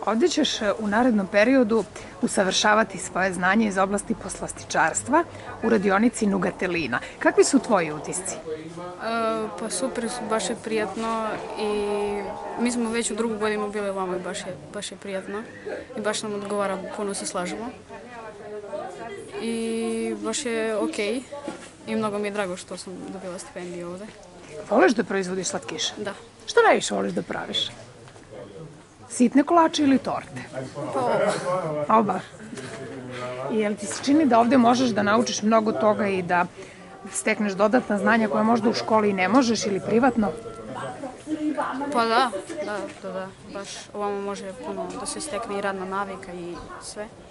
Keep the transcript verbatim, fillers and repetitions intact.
Ovdje ćeš u narednom periodu usavršavati svoje znanje iz oblasti poslastičarstva u radionici Nugatelina. Kakvi su tvoji utisci? Pa super, baš je prijatno i mi smo već u drugu godinu bili ovamo i baš je prijatno i baš nam odgovara, puno se slažemo i baš je okej i mnogo mi je drago što sam dobila stipendiju ovde. Voliš da proizvodiš slatkiše? Da. Što najviše voliš da praviš? Sitne kolače ili torte? Pa oba. Oba. I jel ti se čini da ovde možeš da naučiš mnogo toga i da stekneš dodatna znanja koja možda u školi i ne možeš ili privatno? Pa da, da, da, da. Baš ovamo može puno da se stekne i radna navika i sve.